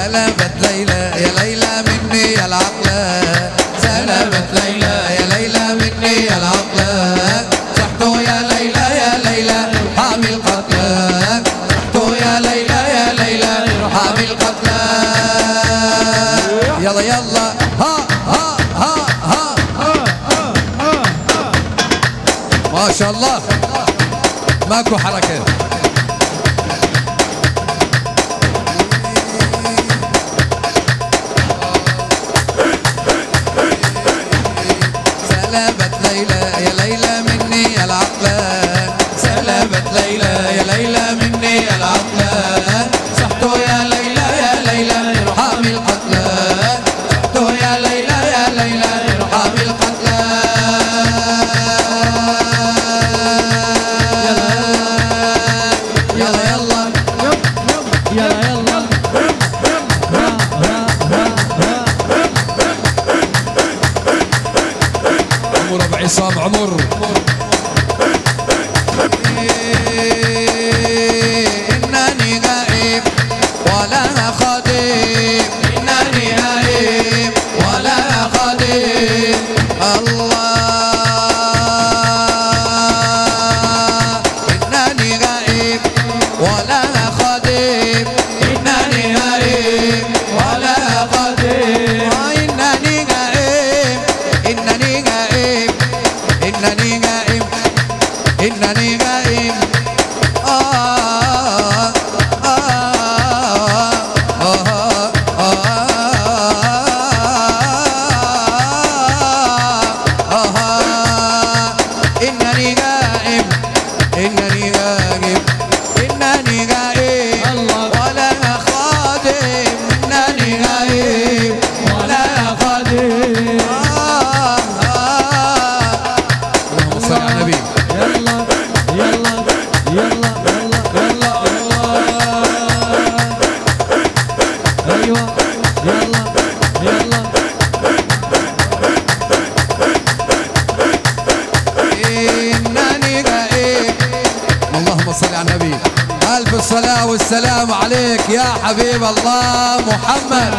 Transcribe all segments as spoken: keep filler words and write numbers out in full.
سلامت ليلى يا ليلى مني يا العقلة، سلامت ليلى يا ليلى مني يا العقلة، صحتو يا ليلى يا ليلى حامي القتلى، صحتو يا ليلى يا ليلى حامي القتلى. يلا يلا ها ها ها ها ما شاء الله ماكو حركة. سلامت ليلى يا ليلى مني يا العقلة، سلامت ليلى يا ليلى مني يا العقلة، صحتو يا ليلى يا ليلى حامي القتلى، صحتو يا ليلى يا ليلى حامي القتلى. يلا يلا يلا يلا عمر ابو عصام عمر. انني غائب ولا خادم، انني غائب ولا خادم، الله انني غائب ولا خادم، انني غائب ولا خادم، انني غائب انني غائب انني غائب انني غائب. آه آه آه آه إنني غائب إنني غائب إنني غائب ولا خادم، إنني غائب ولا خادم. اللهم صل على النبي. يلا يلا يلا يلا يلا ايوه يلا يلا. انني غائب. اللهم صل على النبي. الف الصلاه والسلام عليك يا حبيب الله محمد.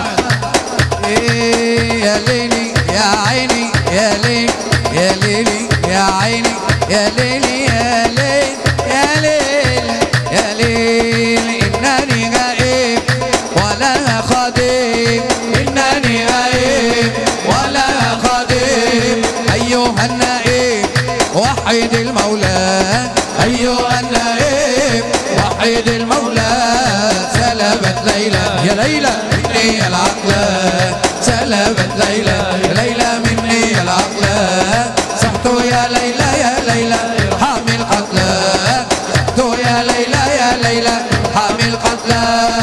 إيه يا ليلي يا عيني يا ليل يا ليلي يا عيني يا ليلي يا ليل يا ليل يا ليل. إنني غائب ولا خادم، إنني غائب ولا خادم، أيها النائب وحيد المولى، أيها النائب وحيد المولى. سلامت ليلى يا ليلى مني يا العقلة، سلامت ليلى يا ليلى مني يا العقلة، صحتو يا ليلى يا ليلى حامي القتلى، صحتو يا ليلى يا ليلى حامي القتلى.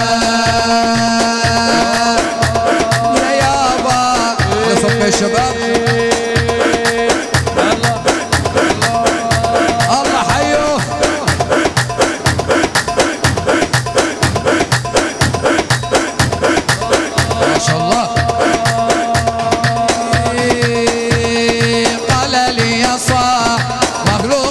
يا يابا لصف الشباب الله حيوه. ما شاء الله. قال لي يا صاح مغلوب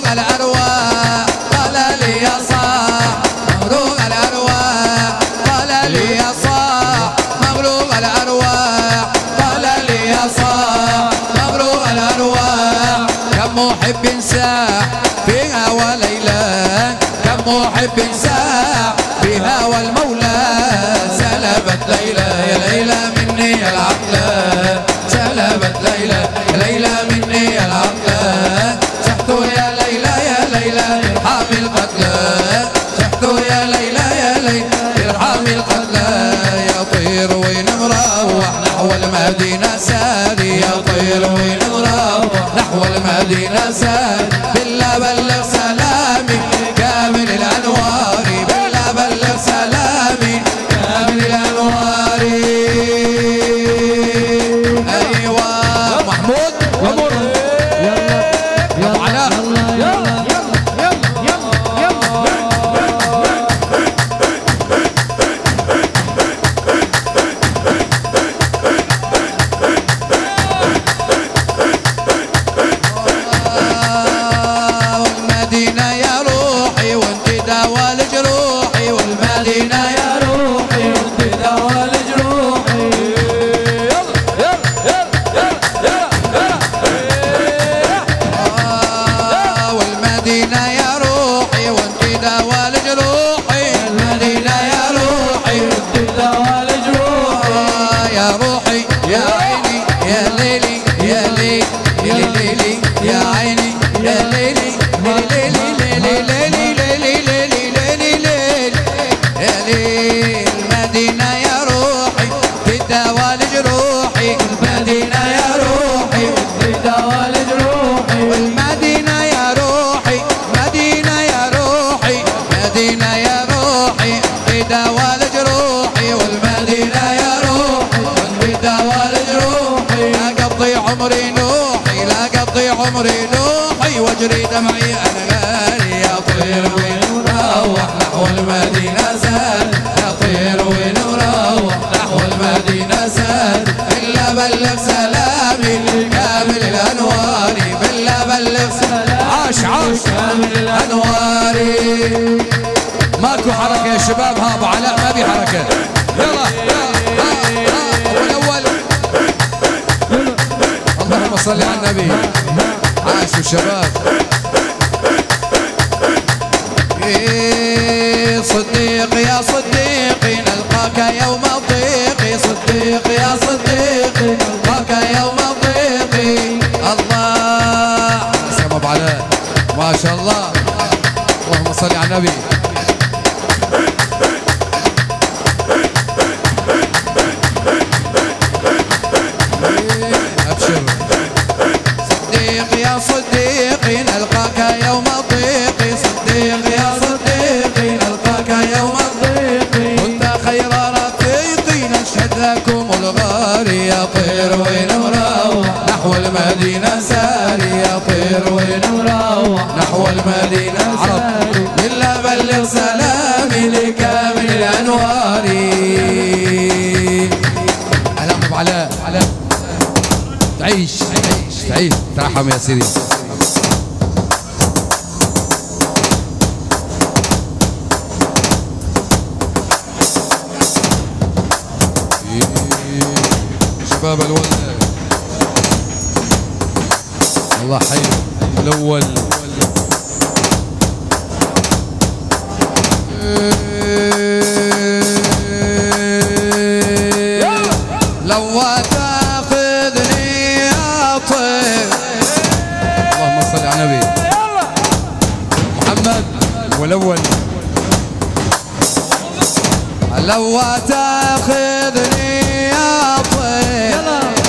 عمري نوحي واجري دمعي انا غالي يا طير وين وروح نحو المدينة زاد يا طير وين وروح نحو المدينة زاد إلا بلغ سلامي لكامل الأنواري بالله بلغ سلامي عاش عاش كامل الأنواري. ماكو حركة يا شباب ها ابو علاء ما بي حركة. يلا ابو الاول اللهم صل على النبي. عاشوا الشباب. صديق يا صديقي نلقاك يوم الضيق صديق يا صديقي نلقاك يوم الضيق. الله سلام ابو علاء ما شاء الله. اللهم صل على النبي. ابشر. صديق يا صديقي نلقاك يوم الضيق صديق يا صديقي نلقاك يوم الضيق كنت خير رفيقي نشهد لكم الغالي يا طير وين مروح نحو المدينة ساري يا طير وين مروح نحو المدينة ساري إلا بلغ سلامي لكامل الأنواري. أهلا أبو علاء. تعيش تعيش تعيش ترحم يا سيدي. شباب الولد الله حي الأول. لو تاخذني يا طير اللهم صل على النبي محمد والأول. لو تاخذني يا طير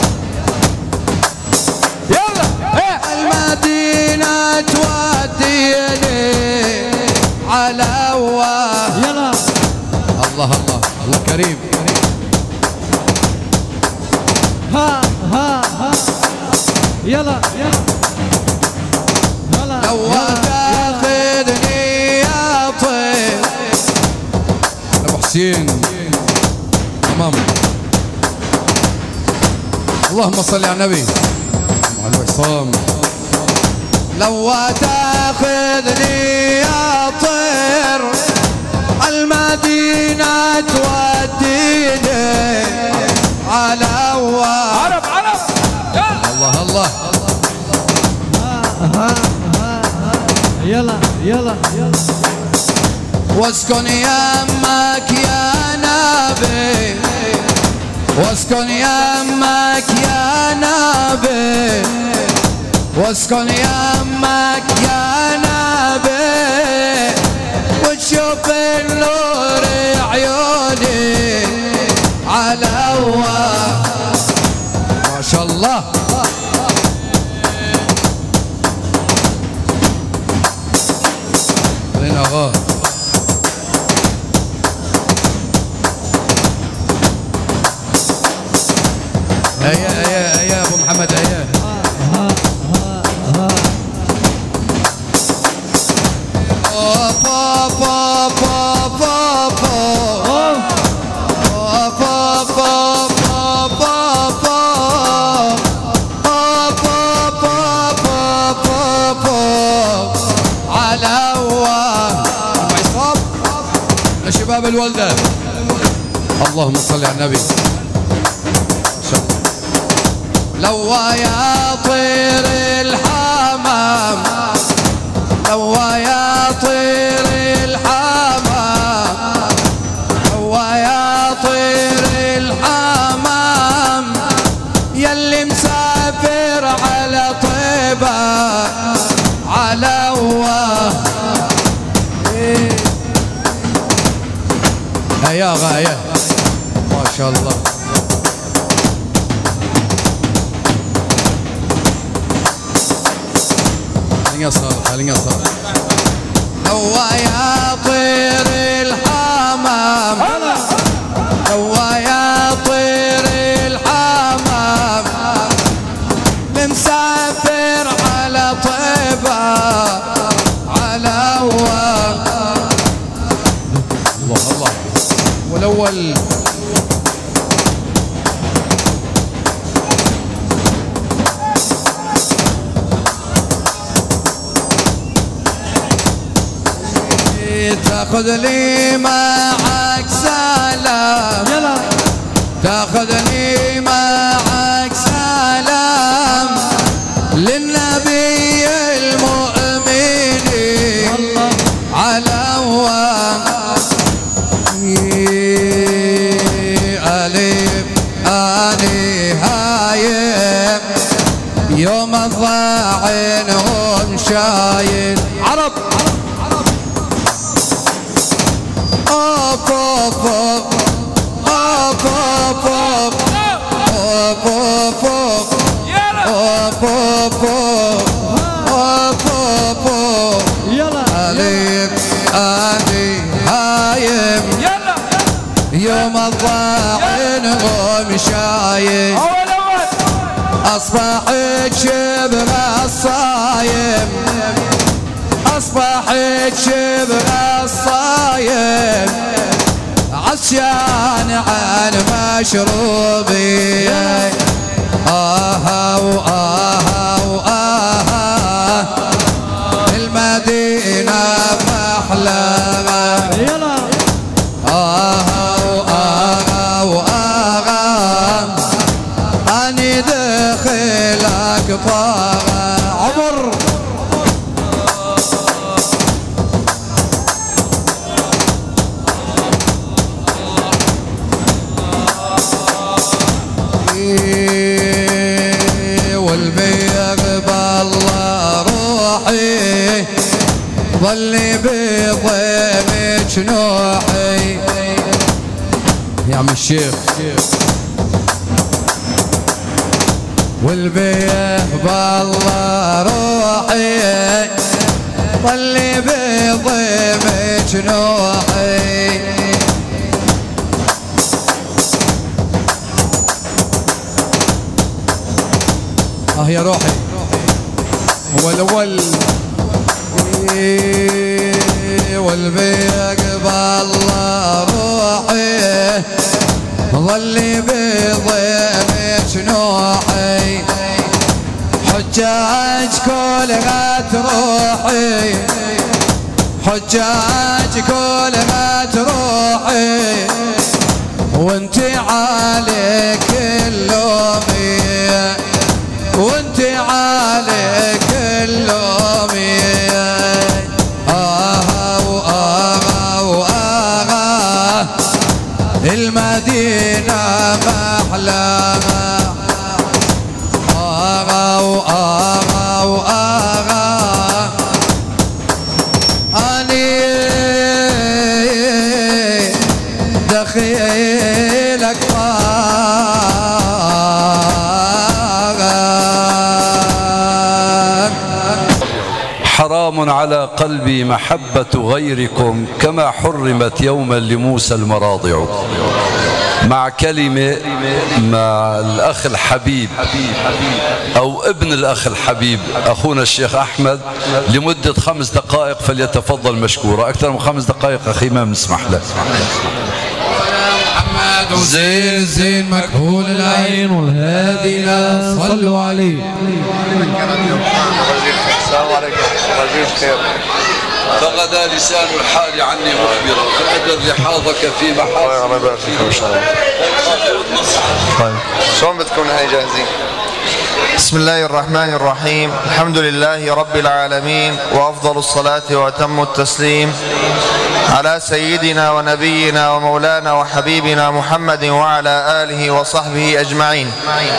يلا المدينة توديني على يلا الله الله الله كريم. ها ها ها يلا يلا لو تاخذني يا طير. ابو حسين تمام. اللهم صل على النبي وعلى العصام. لو تاخذني يا طير المدينة توديني على عرب عرب الله الله يلا يلا يلا واسكن يمك يا نبي واسكن يمك يا نبي واسكن يمك يا نبي وتشوف النور عيوني على ما شاء الله. خلينا اغاه هيا هيا هيا ابو محمد هيا. شباب الولدة اللهم صل على النبي. لو يا طير الحمام لو يا طير الحمام لو يا طير الحمام يلي مسافر على طيبة على هيا غاية ما شاء الله. خلينا صار خلينا صار. لو يا طير الحمام لو يا طير الحمام مسافر على تاخذني معك سلام يلا تاخذني معك سلام للنبي المؤمنين على أليم أني هايم يوم الضاعنهم شايل عرب أوف أوف أوف أوف أوف أوف أوف أوف أوف أوف يلا أليم أني هايم يوم الضاعنهم شايل أصبحت شبه الصايم أصبحت شبه الصايم عطشان عن مشروبي آه وآه وآه المدينة محلى يلا آه وآه وآه أني دخلك طاغى عمر والبيغ بالله روحي ظلي بضيمك نوحي يا عم الشيخ والبيه بالله روحي ظلي بضيمك نوحي اه يا روحي هو الاول والبيه بالله روحي ظلي بضيمك نوحي حجاج كلها تروحي حجاج كلها تروحي وانت عليك اللومية وانت عليك اللومية آه وآه وآه المدينة محلاها آغا وآغا وآغا أني دخيلك حرام على قلبي محبة غيركم كما حرمت يوما لموسى المراضع. مع كلمة مع الأخ الحبيب أو ابن الأخ الحبيب أخونا الشيخ أحمد لمدة خمس دقائق فليتفضل مشكورا. أكثر من خمس دقائق أخي ما بنسمح له. محمد زين زين مكحول العين والهادي لا صلوا عليه. السلام عليكم. رجيب خير. فغدا لسان الحال عني مخبرا فأدر لحاظك في محاصر. الله يبارك فيكم إن شاء الله. طيب شلون بتكون هاي جاهزين؟ بسم الله الرحمن الرحيم. الحمد لله رب العالمين وأفضل الصلاة وأتم التسليم على سيدنا ونبينا ومولانا وحبيبنا محمد وعلى آله وصحبه أجمعين.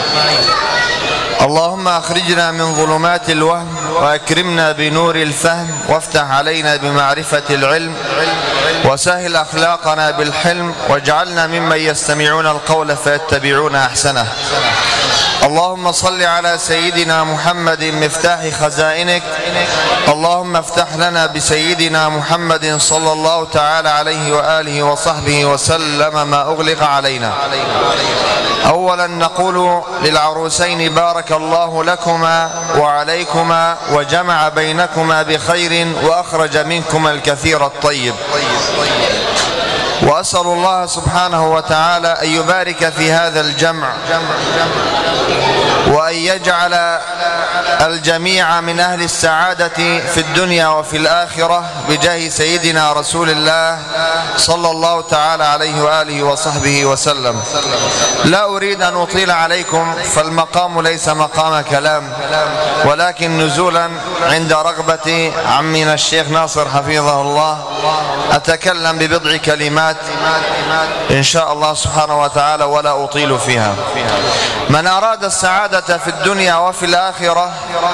اللهم أخرجنا من ظلمات الوهم وأكرمنا بنور الفهم وافتح علينا بمعرفة العلم وسهل أخلاقنا بالحلم واجعلنا ممن يستمعون القول فيتبعون أحسنه. اللهم صل على سيدنا محمد مفتاح خزائنك. اللهم افتح لنا بسيدنا محمد صلى الله تعالى عليه وآله وصحبه وسلم ما أغلق علينا. أولا نقول للعروسين بارك الله لكما وعليكما وجمع بينكما بخير وأخرج منكما الكثير الطيب. وأسأل الله سبحانه وتعالى أن يبارك في هذا الجمع وأن يجعل الجميع من أهل السعادة في الدنيا وفي الآخرة بجاه سيدنا رسول الله صلى الله تعالى عليه وآله وصحبه وسلم. لا أريد أن أطيل عليكم فالمقام ليس مقام كلام ولكن نزولا عند رغبة عمنا الشيخ ناصر حفظه الله أتكلم ببضع كلمات إن شاء الله سبحانه وتعالى ولا أطيل فيها. من أراد السعادة في الدنيا وفي الآخرة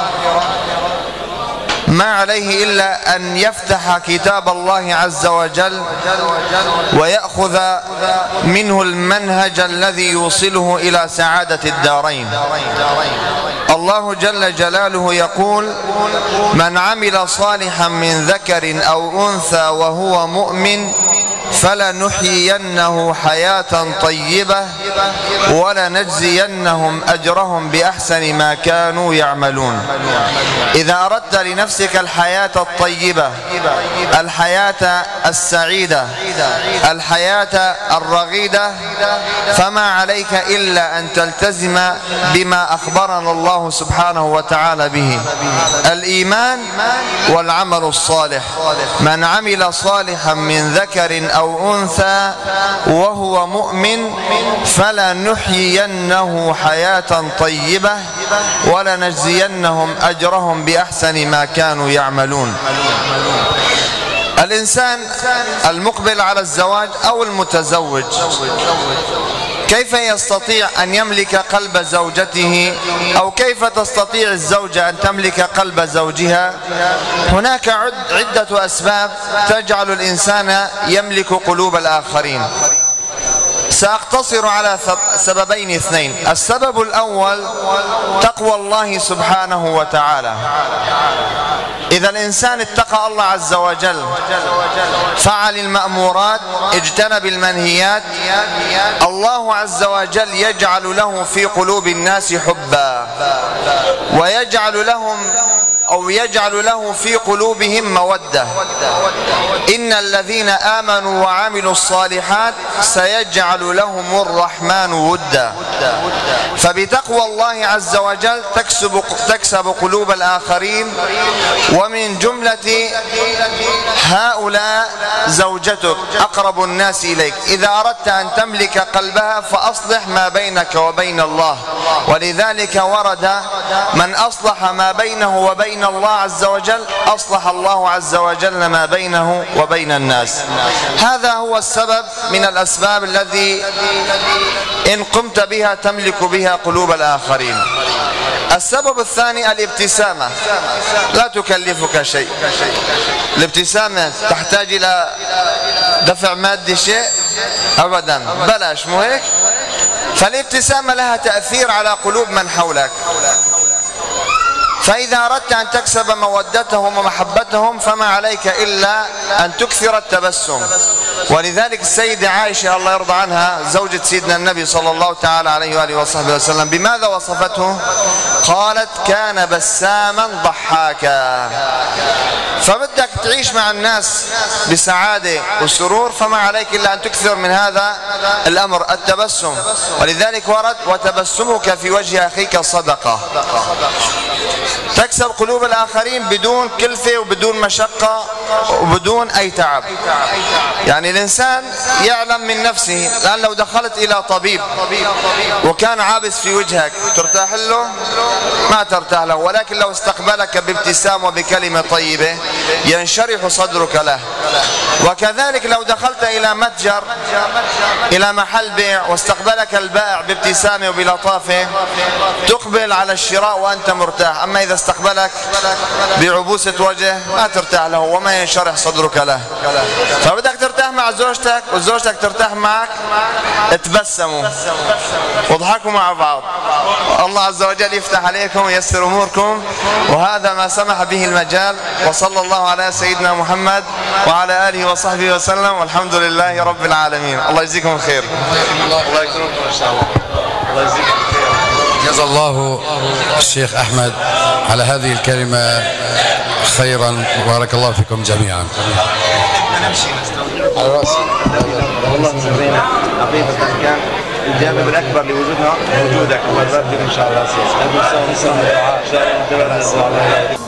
ما عليه إلا أن يفتح كتاب الله عز وجل ويأخذ منه المنهج الذي يوصله إلى سعادة الدارين. الله جل جلاله يقول: من عمل صالحا من ذكر أو أنثى وهو مؤمن فلنحيينه حياة طيبة ولنجزينهم أجرهم بأحسن ما كانوا يعملون. إذا أردت لنفسك الحياة الطيبة، الحياة السعيدة، الحياة الرغيدة، فما عليك إلا أن تلتزم بما أخبرنا الله سبحانه وتعالى به: الإيمان والعمل الصالح. من عمل صالحا من ذكر أو أنثى وهو مؤمن فلنحيينه حياة طيبة ولنجزينهم أجرهم بأحسن ما كانوا يعملون. الإنسان المقبل على الزواج أو المتزوج كيف يستطيع أن يملك قلب زوجته، أو كيف تستطيع الزوجة أن تملك قلب زوجها؟ هناك عدة أسباب تجعل الإنسان يملك قلوب الآخرين. سأقتصر على سببين اثنين. السبب الأول تقوى الله سبحانه وتعالى. إذا الإنسان اتقى الله عز وجل، فعل المأمورات، اجتنب المنهيات، الله عز وجل يجعل له في قلوب الناس حبا، ويجعل لهم أو يجعل له في قلوبهم مودة. إن الذين آمنوا وعملوا الصالحات سيجعل لهم الرحمن ودا. فبتقوى الله عز وجل تكسب تكسب قلوب الآخرين، ومن جملة هؤلاء زوجتك أقرب الناس إليك. إذا أردت أن تملك قلبها فأصلح ما بينك وبين الله، ولذلك ورد: من أصلح ما بينه وبين الله عز وجل أصلح الله عز وجل ما بينه وبين الناس. هذا هو السبب من الأسباب الذي إن قمت بها تملك بها قلوب الآخرين. السبب الثاني الابتسامة، لا تكلفك شيء. الابتسامة تحتاج إلى دفع مادي شيء؟ أبدا، بلاش، مو هيك؟ فالابتسامة لها تأثير على قلوب من حولك. فإذا أردت أن تكسب مودتهم ومحبتهم فما عليك إلا أن تكثر التبسم. ولذلك السيدة عائشة الله يرضى عنها زوجة سيدنا النبي صلى الله تعالى عليه وآله وصحبه وسلم بماذا وصفته؟ قالت: كان بساما ضحاكا. فبدك تعيش مع الناس بسعادة وسرور فما عليك إلا أن تكثر من هذا الأمر، التبسم. ولذلك ورد: وتبسمك في وجه أخيك صدقة. تكسب قلوب الآخرين بدون كلفة وبدون مشقة وبدون أي تعب. يعني الإنسان يعلم من نفسه، لأن لو دخلت إلى طبيب وكان عابس في وجهك ترتاح له؟ ما ترتاح له. ولكن لو استقبلك بابتسام وبكلمة طيبة ينشرح صدرك له. وكذلك لو دخلت إلى متجر، إلى محل بيع، واستقبلك البائع بابتسامة وبلطافة تقبل على الشراء وأنت مرتاح. أما إذا استقبلك بعبوسة وجه ما ترتاح له وما ينشرح صدرك له. فبدك ترتاح مع زوجتك وزوجتك ترتاح معك، تبسموا واضحكوا مع بعض، الله عز وجل يفتح عليكم وييسر أموركم. وهذا ما سمح به المجال. وصلى الله على سيدنا محمد وعلى آله وصحبه وسلم، والحمد لله رب العالمين. الله يجزيكم الخير. الله يكرمكم إن شاء الله. الله يجزيكم الخير. جزا الله الشيخ أحمد على هذه الكلمة خيرا، وبارك الله فيكم جميعا. على راسي. والله مسرينا حقيقة كان الجانب الأكبر لوجودنا وجودك الله يبارك فيك إن شاء الله سيدي. إن شاء الله.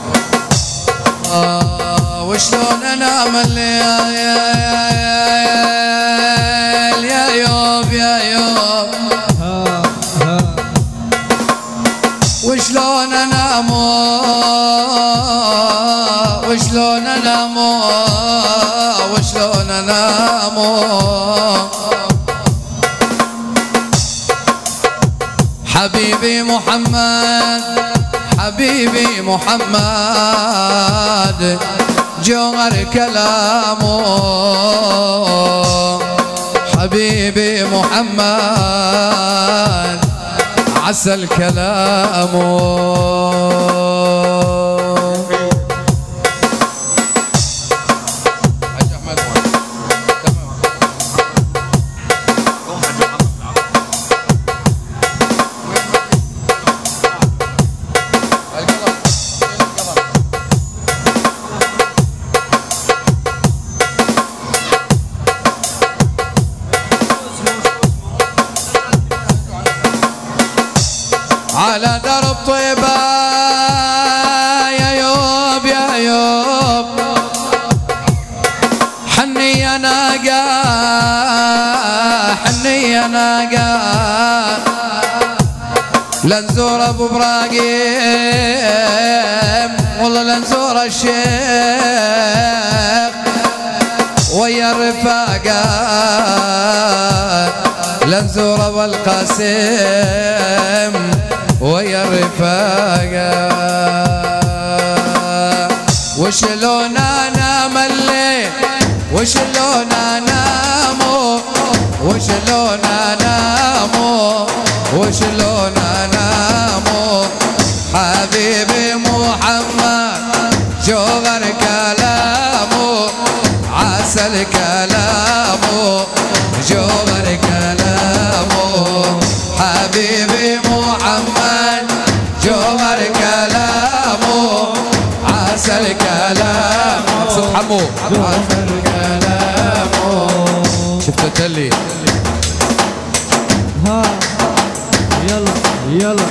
وشلون انام الليل يا يوب يا يوب وشلون انام وشلون انام وشلون انام حبيبي محمد حبيبي محمد جوهر كلامه حبيبي محمد عسل كلامه على درب طيبة يا يوب يا يوب حني يا ناقة حني يا ناقة لنزور ابو ابراهيم والله لنزور الشيخ ويا الرفاقة لنزور ابو القاسم ويا الرفاقة وشلون انام الليل وشلون انام وشلون انام وشلون انام حبيبي محمد جوهر كلامه عسل كلامه جوهر كلامه حبيبي محمد جوهر كلامه عسل كلامه سبحانه عسل كلامه شفت تلي ها يلا يلا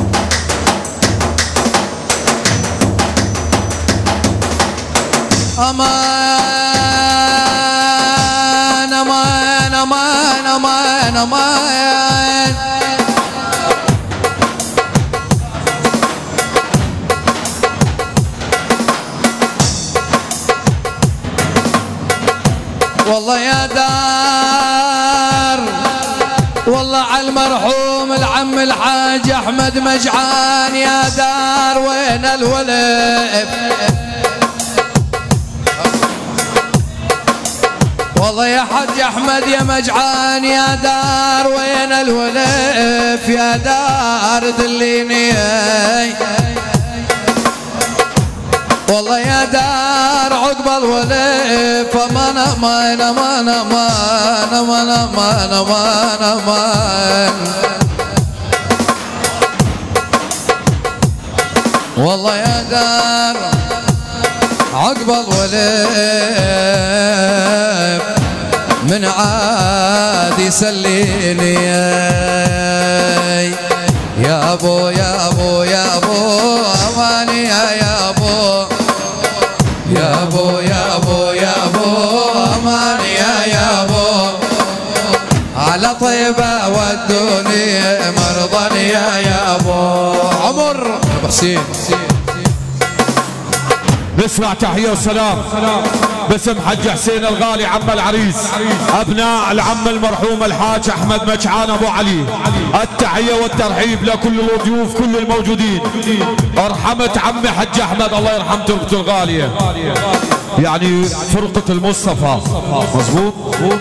امان امان امان امان امان والله يا دار والله على المرحوم العم الحاج احمد مجعان يا دار وين الولف والله يا حاج احمد يا مجعان يا دار وين الولف يا دار دليني والله يا دار عقب الولف امان امان امان امان امان امان امان امان والله يا دار عقب الولف من عاد يسليني يا ابو يا ابو يا ابو اماني يا ابو يا ابو يا ابو يا ابو اماني يا ابو على طيبه ودوني مرضا يا ابو عمر ابو حسين. نسمع تحية وسلام باسم حج حسين الغالي عم العريس ابناء العم المرحوم الحاج احمد مجعان ابو علي. التحية والترحيب لكل الضيوف كل الموجودين. ارحمت عمي حج احمد الله يرحم تربته الغالية يعني فرقة المصطفى مظبوط.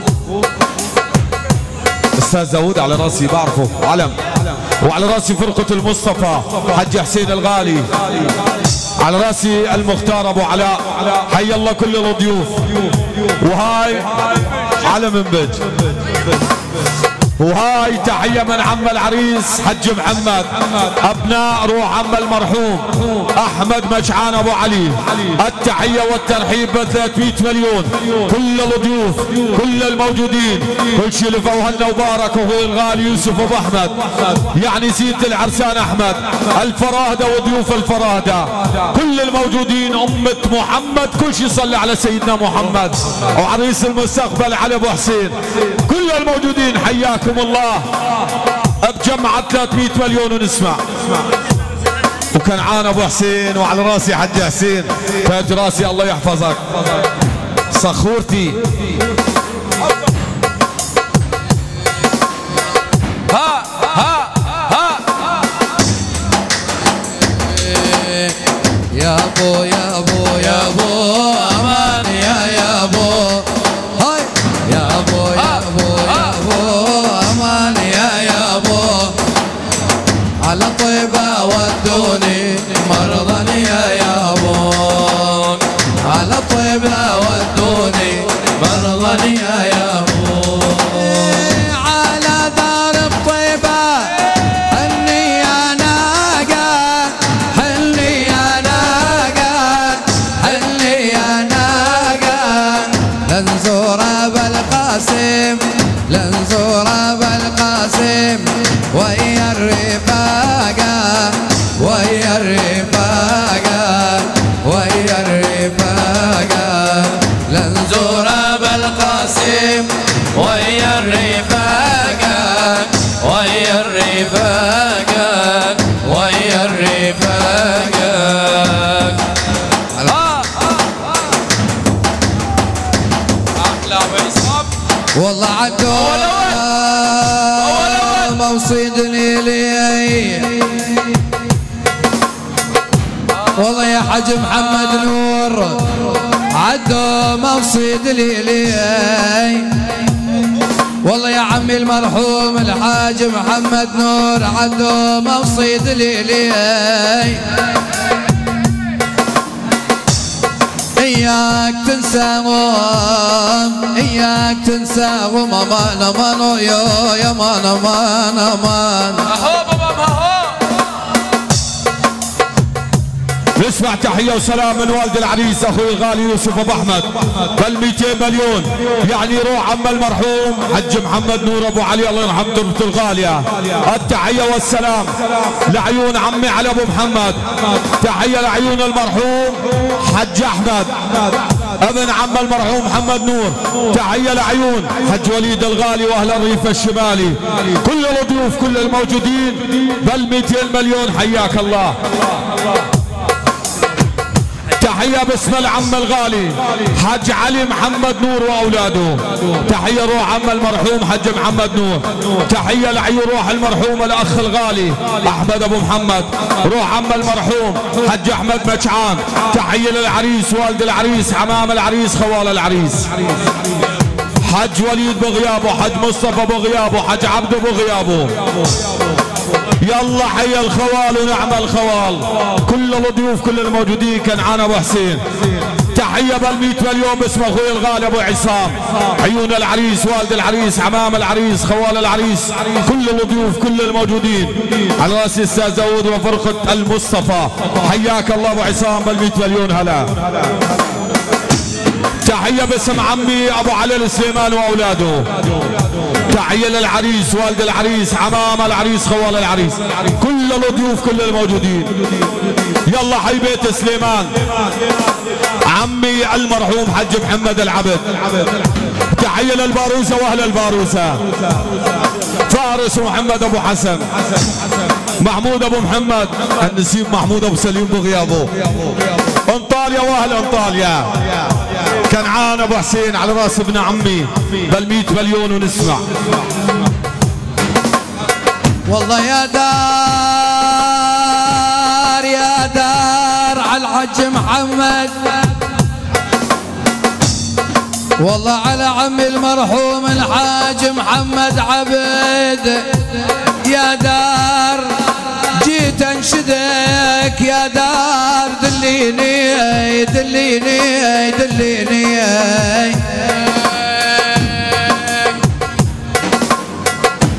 استاذ داود على راسي بعرفه علم وعلى راسي فرقة المصطفى حج حسين الغالي على راسي المختار ابو علاء. حي الله كل الضيوف وهاي علم من بج وهاي تحية من عم العريس حج محمد. أبناء روح عم المرحوم أحمد مجعان أبو علي، التحية والترحيب ب ثلاثمئة مليون. كل الضيوف كل الموجودين كل شي لفوهنا وبارك وهو الغالي يوسف أبو أحمد، يعني سيدة العرسان أحمد الفراهدة وضيوف الفراهدة كل الموجودين، أمة محمد كل شي صلي على سيدنا محمد، وعريس المستقبل علي أبو حسين، كل الموجودين حياكم الله. بجمع ثلاثمئة مليون ونسمع. وكنعان ابو حسين وعلى راسي حج حسين، تاج راسي الله يحفظك صخورتي. ها ها ها يا ابو يا ابو يا ابو امان يا يا ابو هاي يا ابو يا ابو يا ابو امان يا يا ابو على طيبه ودوني مرضا يا يا ابو على طيبه ودوني مرضا يا يا ابو على دار الطيبه حني يا ناقه حني يا ناقه حني يا ناقه لنزور بالقاسم لنزور بالقاسم ويا الرفاقه ويا الرفاقه ويا الرفاقه لنزور بالقاسم ويا الرفاقه ويا الرفاقه ويا الرفاقه احلى ويصاب والله عدو موصيدني لي والله يا حاج محمد نور عدو موصيد لي لي والله يا عمي المرحوم الحاج محمد نور عدو موصيد لي لي إياك تنساهم إياك تنساهم أمان أمان يا يا مان أمان أمان نسمع تحية وسلام من والد العريس أخوي الغالي يوسف أبو أحمد بل مئتين مليون، يعني روح عم المرحوم حج محمد نور أبو علي الله يرحم تربته الغالية. التحية والسلام لعيون عمي علي أبو محمد، تحية لعيون المرحوم حج أحمد ابن عم المرحوم محمد نور، تحية لعيون حج وليد الغالي وأهل الريف الشمالي، كل الضيوف كل الموجودين بل مئتين مليون حياك الله. تحية باسم العم الغالي حج علي محمد نور واولاده، تحية روح عم المرحوم حج محمد نور، تحية لعيون روح المرحوم الاخ الغالي احمد ابو محمد، روح عم المرحوم حج احمد مجعان، تحية للعريس والد العريس عمام العريس خوال العريس، حج وليد بغيابه حج مصطفى بغيابه حج عبده بغيابه. يلا حي الخوال ونعم الخوال، كل الضيوف كل الموجودين كنعان ابو حسين. تحيه بالمئة مليون باسم اخوي الغالي ابو عصام، عيون العريس والد العريس عمام العريس خوال العريس، كل الضيوف كل الموجودين على راس الاستاذ داوود وفرقه المصطفى، حياك الله ابو عصام بالمئة مليون هلا. تحيه باسم عمي ابو علي السليمان واولاده، تحيه للعريس والد العريس عمام العريس خوال العريس، كل الضيوف كل الموجودين. يلا حي بيت سليمان عمي المرحوم حج محمد العبد، تحيه للباروسه واهل الباروسه، فارس محمد ابو حسن، محمود ابو محمد، النسيب محمود ابو سليم بغيابه، انطاليا واهل انطاليا، كنعان ابو حسين على راس ابن عمي بالمئة مليون ونسمع. والله يا دار يا دار على الحج محمد، والله على عمي المرحوم الحاج محمد عبد، يا دار جيت انشدك يا دار دليني دليني دليني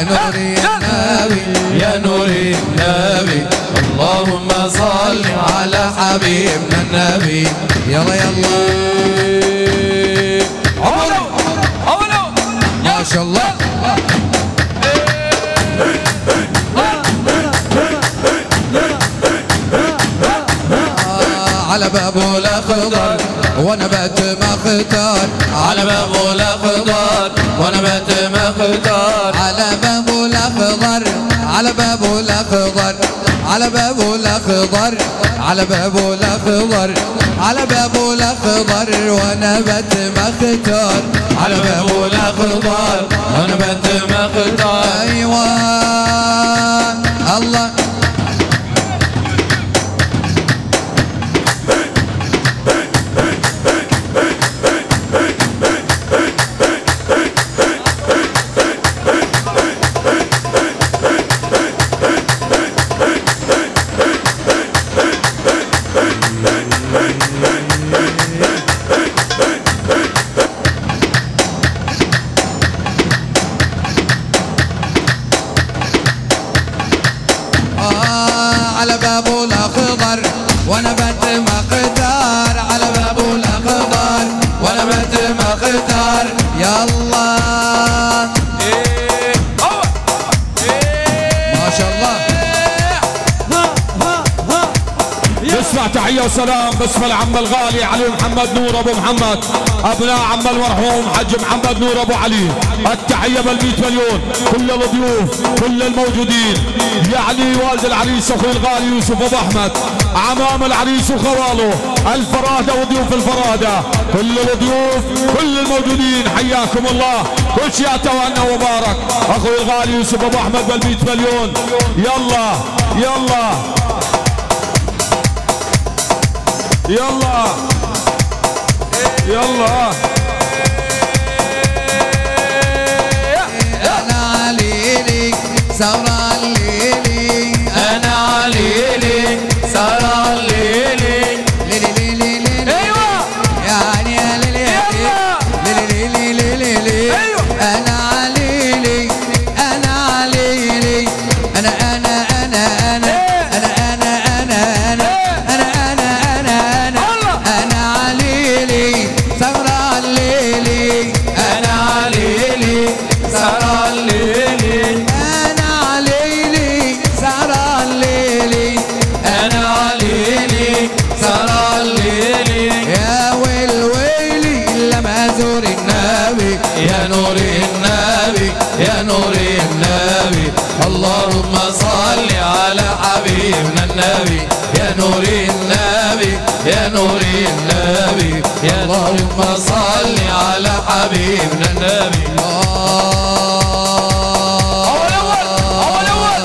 يا نور النبي يا نور النبي اللهم صل على حبيبنا النبي يلا يلا عملوا عملوا ما شاء الله على بابه الاخضر ونبات مختار على بابه الاخضر ونبات مختار على بابه الاخضر على بابه الاخضر على بابه الاخضر على بابه الاخضر على بابه الاخضر ونبات مختار على بابه الاخضر ونبات مختار ايوه الله على بابه الاخضر ونبات مختار على بابه الاخضر ونبات مختار يلا ما شاء الله نسمع تحية وسلام باسم العم الغالي علي محمد نور ابو محمد ابناء عم المرحوم حج محمد نور ابو علي. التحية بالمئة مليون كل الضيوف كل الموجودين يعني والد العريس اخوي الغالي يوسف ابو احمد عمام العريس وخواله الفرادة وضيوف الفرادة كل الضيوف كل الموجودين حياكم الله كل شيء توهنا وبارك اخوي الغالي يوسف ابو احمد بالمئة مليون يلا يلا يلا يلا انا عليلي سهرة الليلي انا عليلي سهرة الليلي ليلي ليلي ليلي ايوه يعني يا ليلي ليلي ليلي ليلي ايوه انا عليلي انا عليلي انا انا انا انا انا انا انا انا انا انا انا انا انا عليلي سهرة الليلي انا عليلي سهرة الليلي انا عليلي سهرة الليلي انا عليلي سهرة الليلي يا ويل ويلي لما ازور النبي يا نور النبي يا نور النبي اللهم صل على حبيبنا النبي يا نور النبي يا نور النبي يا اللهم صل على حبيبنا النبي اول اول اول اول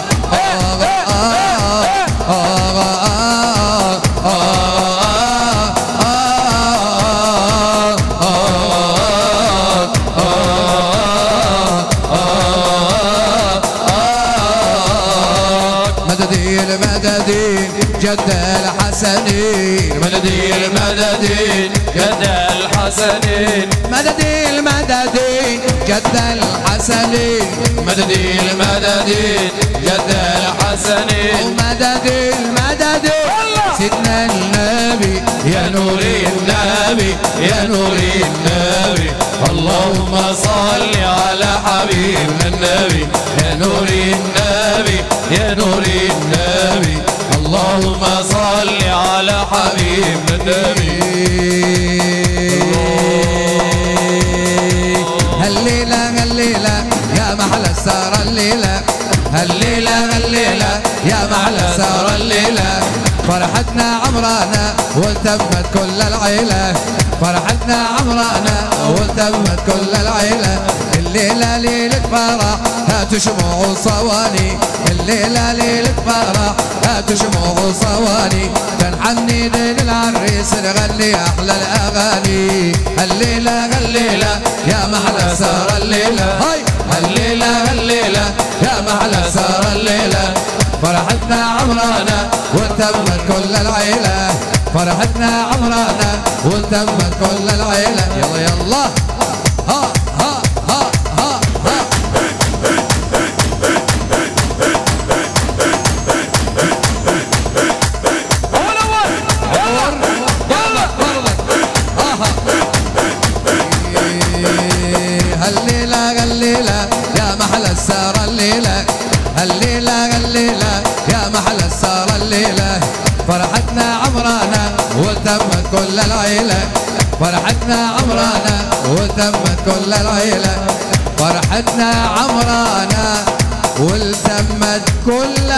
مددي المددين جد الحسنين مددي المددين جد الحسنين مددي المددين جد الحسنين مددي المددين جد الحسنين ومددي المددين سيدنا النبي يا نور النبي يا نور النبي اللهم صل على حبيبنا النبي يا نور النبي يا نور النبي اللهم صل على حبيبنا النبي هالليلة هالليلة يا محلى السهرة الليلة هالليلة هالليلة يا محلى السهرة الليلة فرحتنا عمرانا والتمت كل العيلة فرحتنا عمرانا والتمت كل العيلة الليلة ليلة فرح هاتوا شموع وصواني الليلة ليلة فرح هاتوا شموع وصواني تنحني ليل العريس نغني أحلى الأغاني الليلة الليلة يا محلى سهرة الليلة هاي الليلة الليلة يا محلى سهرة الليلة فرحتنا عمرانا وتمت كل العيلة فرحتنا عمرانا وتمت كل العيلة يلا يلا ها ها ها ها ها الليلة الليلة الليلة يا محلى السهرة الليلة فرحتنا عمرانا وتمت كل العيلة فرحتنا عمرانا وتمت كل العيلة فرحتنا عمرانا والتمت كل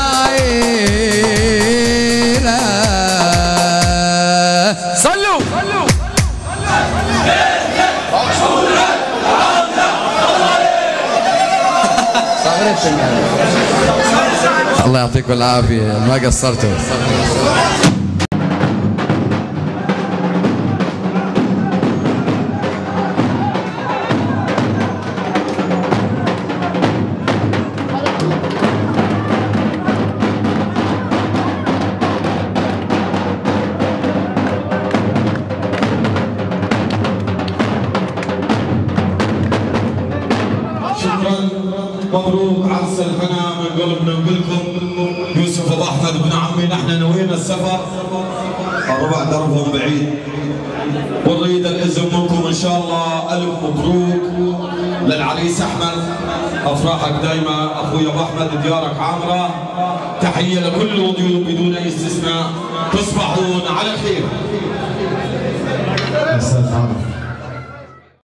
العيلة صلوا الله يعطيكم العافية ما قصرتوا. مبروك عرس الهنا من قلبنا وقلكم. يوسف ابو احمد ابن عمي نحن نوينا السفر ربع دربهم بعيد ونريد الاذن منكم ان شاء الله. الف مبروك للعريس احمد، افراحك دايما اخوي ابو احمد، ديارك عامره. تحيه لكل الضيوف بدون اي استثناء، تصبحون على خير.